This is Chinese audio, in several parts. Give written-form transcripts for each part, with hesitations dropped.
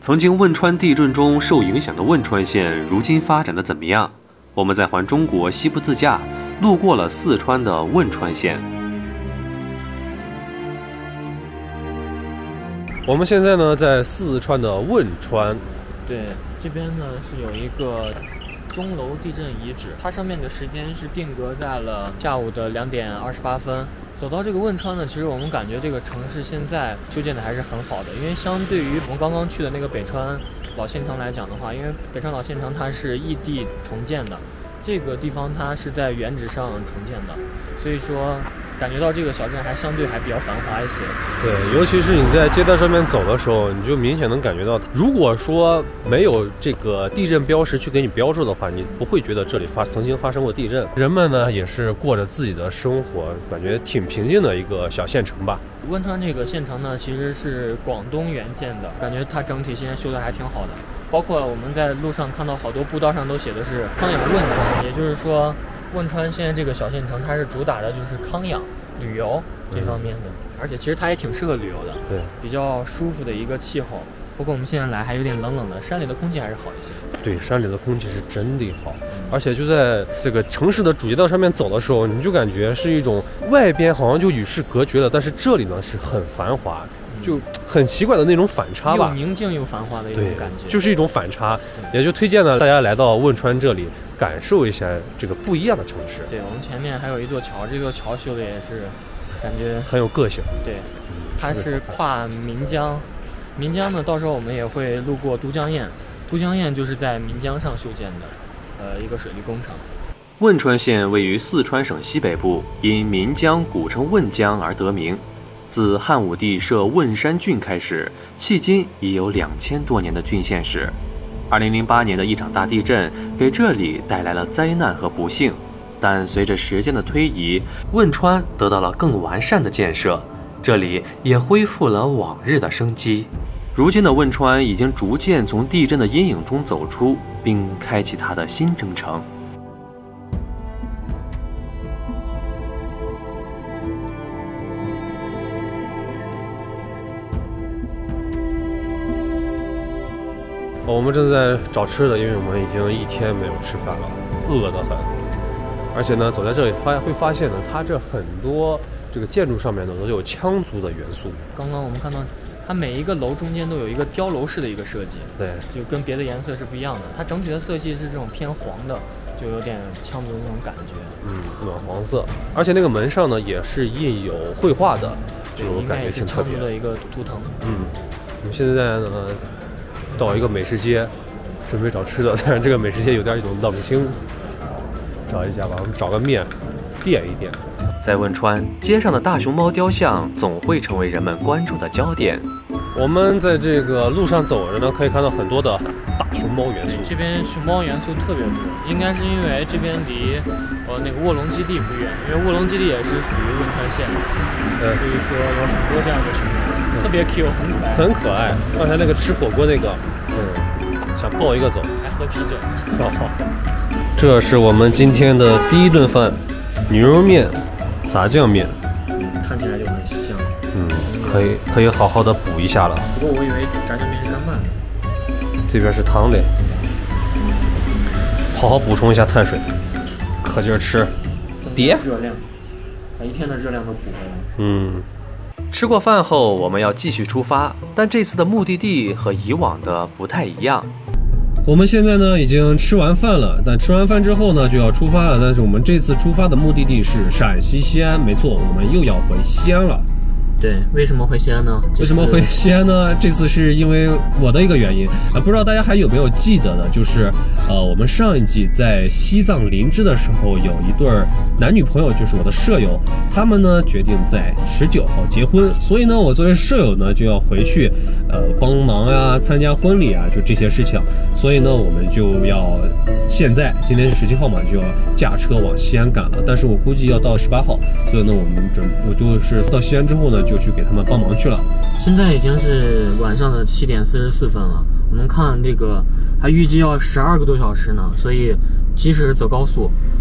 曾经汶川地震中受影响的汶川县，如今发展的怎么样？我们在环中国西部自驾，路过了四川的汶川县。 我们现在呢在四川的汶川， 对，这边呢是有一个钟楼地震遗址，它上面的时间是定格在了下午的2点28分。走到这个汶川呢，其实我们感觉这个城市现在修建的还是很好的，因为相对于我们刚刚去的那个北川老县城来讲的话，因为北川老县城它是异地重建的，这个地方它是在原址上重建的，所以说感觉到这个小镇还相对还比较繁华一些。 对，尤其是你在街道上面走的时候，你就明显能感觉到，如果说没有这个地震标识去给你标注的话，你不会觉得这里曾经发生过地震。人们呢也是过着自己的生活，感觉挺平静的一个小县城吧。 汶川这个县城呢，其实是广东援建的，感觉它整体现在修的还挺好的。包括我们在路上看到好多步道上都写的是康养汶川，也就是说汶川现在这个小县城它是主打的就是康养旅游这方面的，而且其实它也挺适合旅游的， 对， 比较舒服的一个气候。不过我们现在来还有点冷冷的，山里的空气还是好一些。 对，山里的空气是真的好，而且就在这个城市的主街道上面走的时候，你就感觉是一种外边好像就与世隔绝了，但是这里呢是很繁华，就很奇怪的那种反差吧， 又宁静又繁华的一种感觉， 就是一种反差，也就推荐了大家来到汶川这里，感受一下这个不一样的城市。 对，我们前面还有一座桥，这座桥修的也是感觉很有个性。 对，它是跨岷江。岷江呢，到时候我们也会路过都江堰，都江堰就是在岷江上修建的，一个水利工程。 汶川县位于四川省西北部，因岷江古称汶江而得名。自汉武帝设汶山郡开始，迄今已有2000多年的郡县史。2008年的一场大地震给这里带来了灾难和不幸，但随着时间的推移，汶川得到了更完善的建设，这里也恢复了往日的生机。如今的汶川已经逐渐从地震的阴影中走出，并开启它的新征程。 我们正在找吃的，因为我们已经1天没有吃饭了，饿得很。而且呢，走在这里会发现呢，它这很多这个建筑上面呢都有羌族的元素。刚刚我们看到，它每一个楼中间都有一个碉楼式的一个设计，对，就跟别的颜色是不一样的。它整体的色系是这种偏黄的，就有点羌族的那种感觉，暖黄色。而且那个门上呢也是印有绘画的，就感觉挺特别的一个图腾。我们现在呢到一个美食街，准备找吃的，但是这个美食街有点一种冷清。找一下吧，我们找个面垫一垫。 在汶川，街上的大熊猫雕像总会成为人们关注的焦点。 我们在这个路上走着呢，可以看到很多的大熊猫元素。 这边熊猫元素特别多，应该是因为这边离那个卧龙基地不远，因为卧龙基地也是属于汶川县的，所以说有很多这样的熊猫，特别 Q， 很可爱。刚才那个吃火锅那个，想抱一个走， 还喝啤酒。 这是我们今天的第一顿饭，牛肉面、炸酱面。 看起来就很香。 可以好好的补一下了。 不过我以为炸酱面是干拌的。 这边是汤类，好好补充一下碳水，可劲儿吃。碟热量，把1天的热量都补回来。 吃过饭后，我们要继续出发，但这次的目的地和以往的不太一样。 我们现在呢已经吃完饭了，但吃完饭之后呢就要出发了。但是我们这次出发的目的地是陕西西安，没错，我们又要回西安了。 对，为什么回西安呢？ 为什么回西安呢？这次是因为我的一个原因不知道大家还有没有记得的，就是我们上一季在西藏林芝的时候，有一对男女朋友，就是我的舍友，他们呢决定在19号结婚，所以呢我作为舍友呢就要回去帮忙呀，参加婚礼啊，就这些事情。所以呢我们就要今天是17号嘛，就要驾车往西安赶了。但是我估计要到18号，所以呢我就是到西安之后呢就去给他们帮忙去了。 现在已经是晚上的7点44分了，我们看这个还预计要12个多小时呢，所以即使是走高速，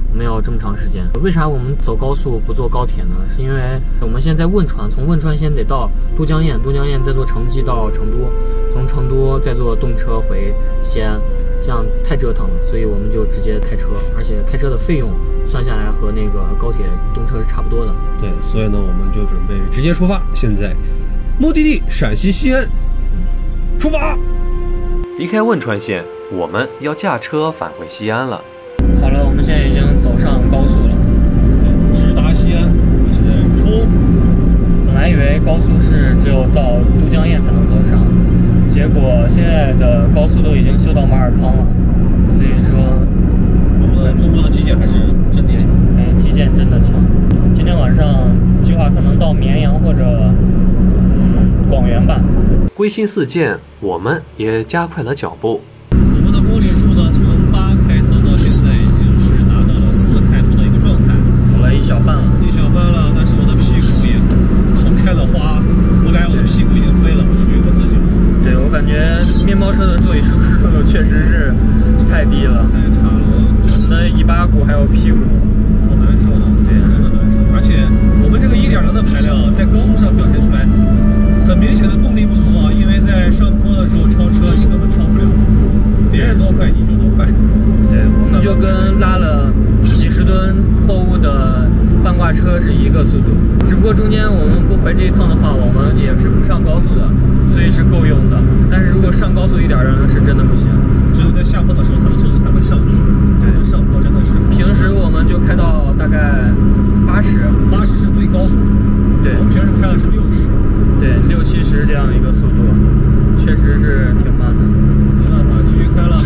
我们要这么长时间。为啥我们走高速不坐高铁呢？是因为我们现在汶川，从汶川先得到都江堰，都江堰再坐城际到成都，从成都再坐动车回西安，这样太折腾了，所以我们就直接开车，而且开车的费用算下来和那个高铁动车是差不多的。 对，所以呢，我们就准备直接出发。现在，目的地陕西西安，出发。 离开汶川县，我们要驾车返回西安了。 好了，我们现在已经走上高速了， 直达西安。现在冲！ 本来以为高速是只有到都江堰才能走上，结果现在的高速都已经修到马尔康了，所以说我们中国的基建还是真的强， 感觉基建真的强。今天晚上计划可能到绵阳或者广元吧。 归心似箭，我们也加快了脚步。 我们的公里数呢，从8开头到现在已经是达到了4开头的一个状态， 走了1小半了， 但是我的屁股也痛开了花，我感觉我的屁股已经飞了，不属于我自己了。 对，我感觉面包车的座椅舒适度确实是太低了， 太差了， 我们的尾巴骨还有屁股好难受的，对，真的难受。而且我们这个1.0的排量在高速上表现出来很明显的动力不足啊，因为在上坡的时候超车你根本超不了，别人多快你就多快。 对，我们就跟拉了几十吨货物的半挂车是一个速度，只不过中间我们不回这一趟的话，我们也是不上高速的，所以是够用的。但是如果上高速1.0是真的不行， 只有在下坡的时候它的速度才会上去。对，上坡真的是平时我们就开到大概80 是最高速， 对， 我们平时开的是60， 对，60、70这样的一个速度，确实是挺慢的。 没办法，继续开了。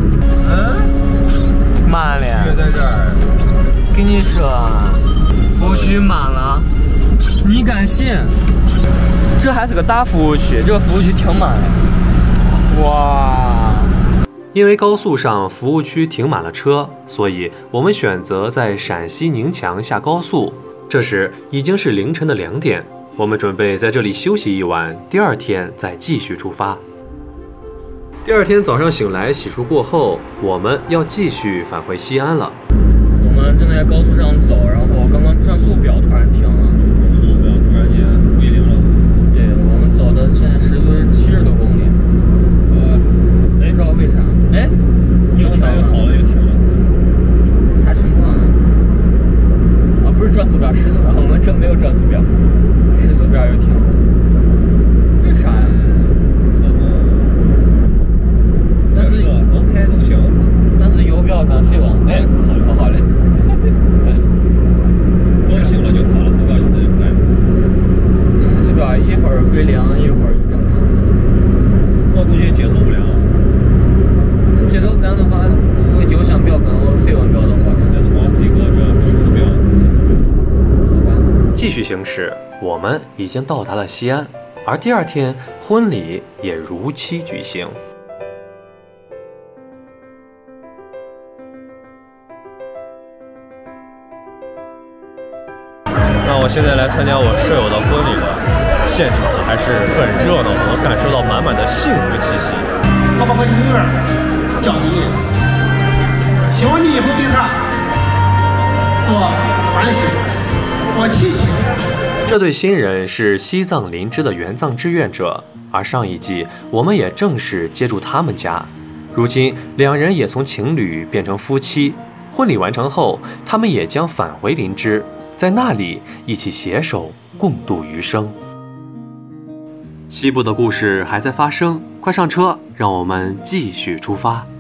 慢了， 越在这儿， 跟你说，服务区满了，你敢信？这还是个大服务区，这个服务区挺满的。哇！ 因为高速上服务区停满了车，所以我们选择在陕西宁强下高速。这时已经是凌晨的2点，我们准备在这里休息一晚，第2天再继续出发。第2天早上醒来，洗漱过后，我们要继续返回西安了。 我们正在高速上走，然后刚刚转速表突然停了， 速度表突然间归零了。 对，我们走的现在时速是70多公里。没知道为啥，哎，又停了， 好了又停了， 啥情况呢？啊，不是转速表，时速表，我们这没有转速表，时速表又停了，为啥呀？但是能开就行， 但是油标跟费网，哎，可好了， 高兴了就好了，不高兴那就坏了。 时速表一会儿归零，一会儿就正常。 我估计接受不了。 接受不了的话，我油箱标跟我费网标的话， 那是光是一个这时速表。 好吧。 继续行驶，我们已经到达了西安，而第2天婚礼也如期举行。 那我现在来参加我舍友的婚礼了，现场还是很热闹，我感受到满满的幸福气息。 我把我女儿叫你，希望你以后对她多关心，多体贴。 这对新人是西藏林芝的援藏志愿者，而上一季我们也正式接触他们家。如今2人也从情侣变成夫妻，婚礼完成后，他们也将返回林芝，在那里一起携手共度余生。西部的故事还在发生，快上车，让我们继续出发。